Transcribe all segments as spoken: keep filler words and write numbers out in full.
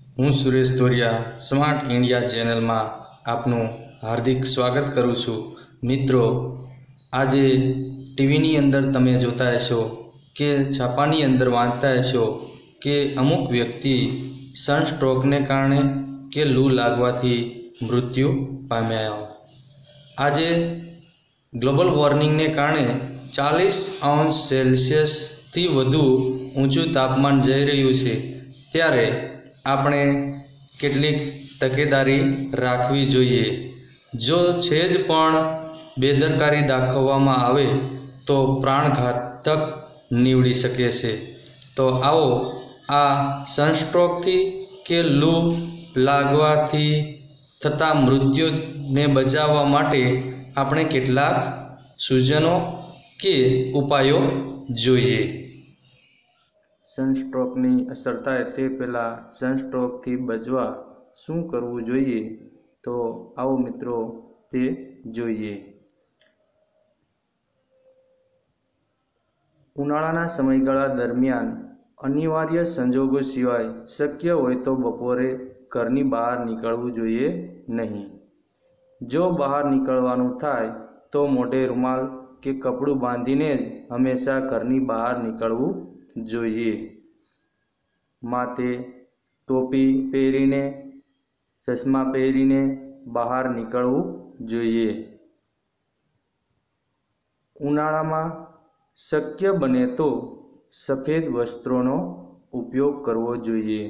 હું Suresh ધોરિયા smart India ચેનલમાં આપનું હાર્દિક સ્વાગત કરું છું। મિત્રો, આજે ટીવીની અંદર તમે જોતા હશો કે છાપાની અંદર વાંચતા હશો કે અમુક વ્યક્તિ સનસ્ટ્રોકને કારણે કે લૂ લાગવાથી મૃત્યુ પામ્યા। આજે ગ્લોબલ વોર્મિંગને કારણે ચાલીસ અંશ સેલ્સિયસથી વધુ ઊંચું તાપમાન જઈ રહ્યું છે, ત્યારે આપણે કેટલીક તકેદારી રાખવી જોઈએ। જો સહેજ પણ બેદરકારી દાખવવામાં આવે તો પ્રાણઘાતક નીવડી શકે છે। તો આવો આ સનસ્ટ્રોકથી કે લૂ લાગવાથી થતા મૃત્યુને બચાવવા માટે આપણે કેટલાક સૂચનો કે ઉપાયો જોઈએ। સનસ્ટ્રોકની અસર થાય તે પહેલાં સનસ્ટ્રોકથી બચવા શું કરવું જોઈએ, તો આવો મિત્રો તે જોઈએ। ઉનાળાના સમયગાળા દરમિયાન અનિવાર્ય સંજોગો સિવાય શક્ય હોય તો બપોરે ઘરની બહાર નીકળવું જોઈએ નહીં। જો બહાર નીકળવાનું થાય તો મોઢે રૂમાલ કે કપડું બાંધીને જ હંમેશા ઘરની બહાર નીકળવું જોઈએ। માથે ટોપી પહેરીને, ચશ્મા પહેરીને બહાર નીકળવું જોઈએ। ઉનાળામાં શક્ય બને તો સફેદ વસ્ત્રોનો ઉપયોગ કરવો જોઈએ।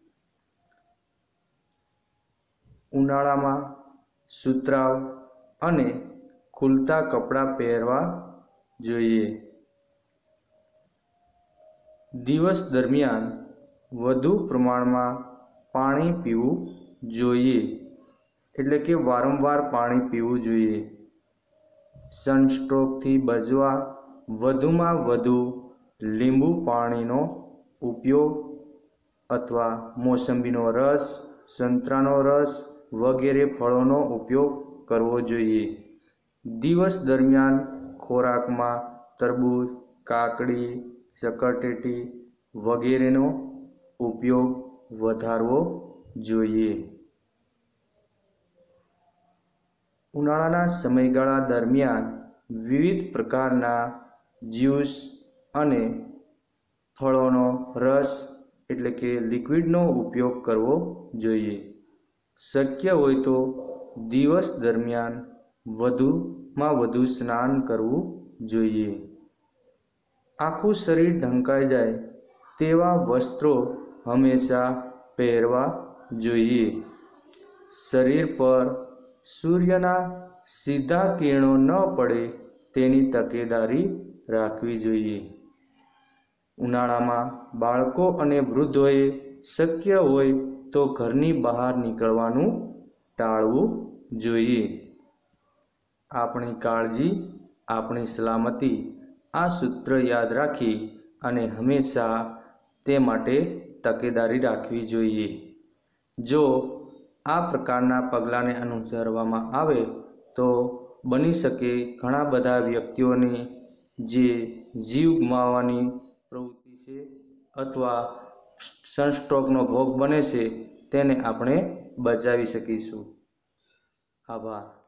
ઉનાળામાં સુતરાઉ અને ખુલતા કપડાં પહેરવા જોઈએ। દિવસ દરમિયાન વધુ પ્રમાણમાં પાણી પીવું જોઈએ, એટલે કે વારંવાર પાણી પીવું જોઈએ। સનસ્ટ્રોકથી બચવા વધુમાં વધુ લીંબુ પાણીનો ઉપયોગ અથવા મોસંબીનો રસ, સંતરાનો રસ વગેરે ફળોનો ઉપયોગ કરવો જોઈએ। દિવસ દરમિયાન ખોરાકમાં તરબૂચ, કાકડી, શક્કરટેટી વગેરેનો ઉપયોગ વધારવો જોઈએ। ઉનાળાના સમયગાળા દરમિયાન વિવિધ પ્રકારના જ્યુસ અને ફળોનો રસ એટલે કે લિક્વિડનો ઉપયોગ કરવો જોઈએ। શક્ય હોય તો દિવસ દરમિયાન વધુમાં વધુ સ્નાન કરવું જોઈએ। આખું શરીર ઢંકાઈ જાય તેવા વસ્ત્રો હંમેશા પહેરવા જોઈએ। શરીર પર સૂર્યના સીધા કિરણો ન પડે તેની તકેદારી રાખવી જોઈએ। ઉનાળામાં બાળકો અને વૃદ્ધોએ શક્ય હોય તો ઘરની બહાર નીકળવાનું ટાળવું જોઈએ। આપણી કાળજી, આપણી સલામતી, આ સૂત્ર યાદ રાખી અને હંમેશા તે માટે તકેદારી રાખવી જોઈએ। જો આ પ્રકારના પગલાંને અનુસરવામાં આવે તો બની શકે ઘણા બધા વ્યક્તિઓની જે જીવ ગુમાવવાની પ્રવૃત્તિ છે અથવા સનસ્ટ્રોકનો ભોગ બને છે તેને આપણે બચાવી શકીશું। આભાર।